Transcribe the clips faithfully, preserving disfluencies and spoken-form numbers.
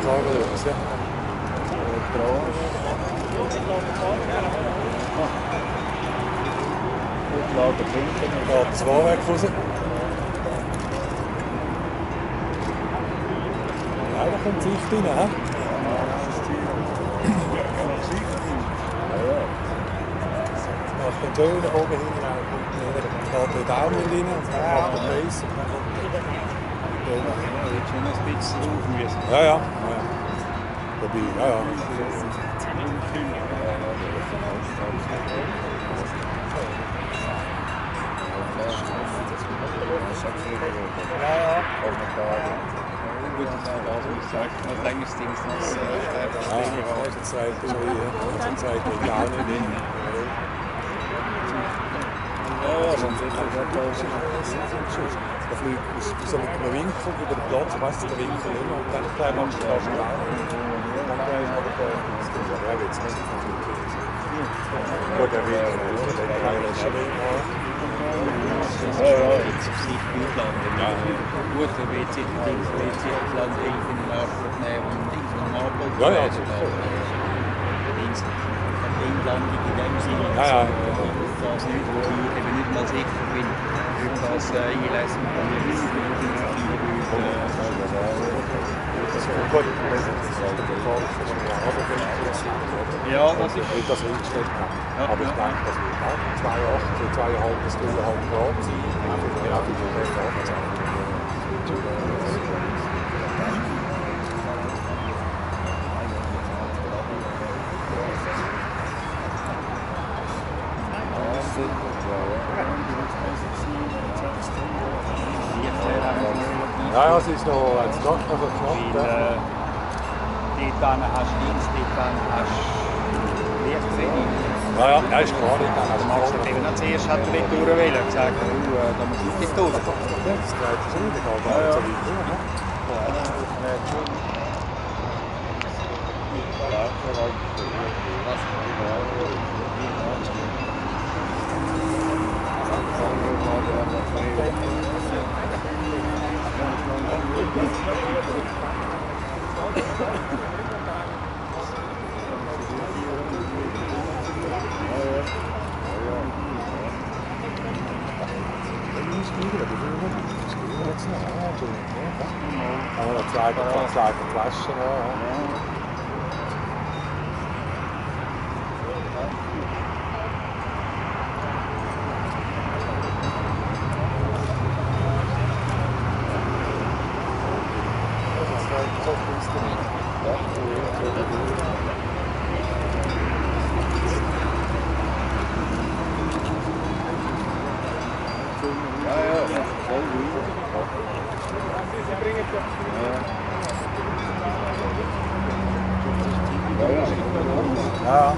Carlos, ja. Lager trinken. Da zwei weg raus. Ja, da kommt Sicht rein, hä? Nach den Tönen oben hin, dann kommt der Daumen rein und dann kommt der Face und dann kommt der... Ja, jetzt schon ein bisschen drauf müssen. Ja, ja. ja. Dabei, ja, ja. Ja, ja. Gut, das war also, ich sage, noch längeres Ding ist das stärker. Ja, die Zeit ist schon hier. Die Zeit geht gar nicht hin. Ja, ja, dann ist das ja toll. Der fliegt aus so einem Winkel über den Platz, weißt du, der Winkel immer, und dann gleich machst du das genau. Ja, jetzt muss ich natürlich. Gut, der Winkel, der Teil ist schon immer. Ja, ja, jetzt auf Sicht Ausland. Ja. Gut, der W C, der W C Ausland in den Anspruch nehmen und Dings von Marburg. Ja, ja, das ist England in dem Sinne. Ja, ja. Das nicht, wo ich eben nicht mal sicher bin, ob das einlesen kann. Ja, das ist... Wie das eingestellt haben. Ja, aber ich ja. denke, das wird auch zwei Komma acht, zwei Komma fünf bis drei Komma fünf Grad sein. Ja, wie viel mehr Grad sein. Ja, ja, es ist noch, es ist noch so knapp. Weil, äh, dort hast du links, dort hast du Lichtfähig. Ja, ja, ja, ist klar. Also magst du eben noch zuerst hat er nicht durchwählen und gesagt, oh, da muss ich nicht durch. Ja, das dreht sich nicht, ich habe gar nicht so weit durch. Aber das zeigt die Flaschen an. Ja.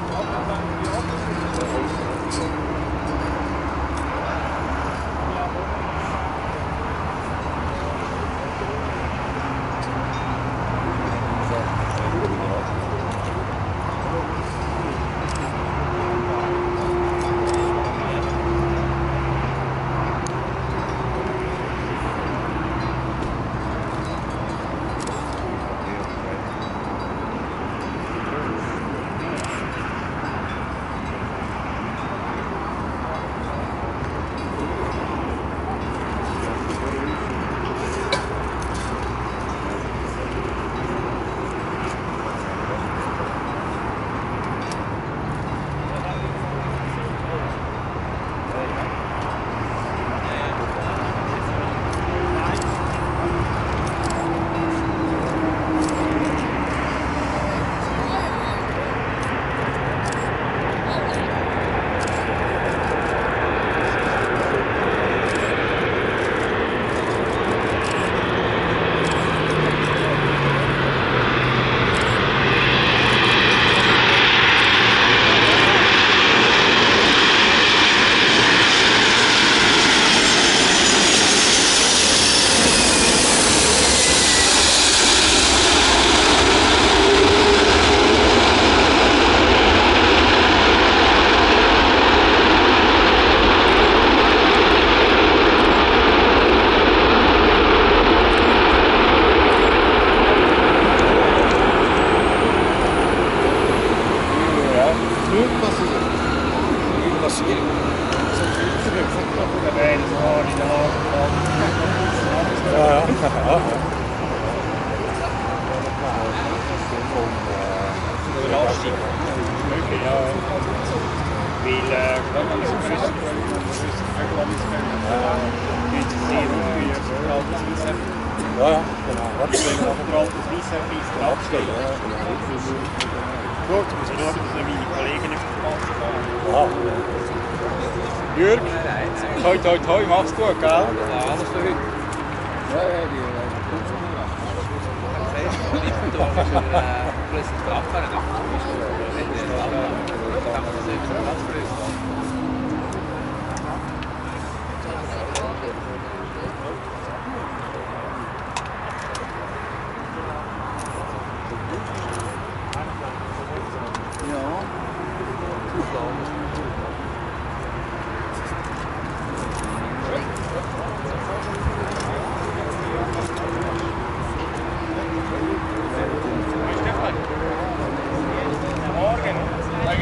Weil äh, gerade wenn es um größere Vögel geht, müssen sie sehr früh veraltes Weisse. Ja, ja, genau. Abstellen. Veraltes Weisse bis abstellen. Ja, genau. Gut, jetzt muss ich schauen, dass ich meine Kollegen nicht verpassen kann. Ja. Jürg, toi toi toi, mach's gut, gell? Ja, alles für heute. Ja, ja, die kommt schon mal. Du hast schon plötzlich Kraftfahrer gemacht.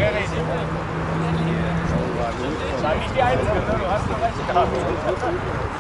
Sei nicht die Einzige, du hast doch recht gehabt.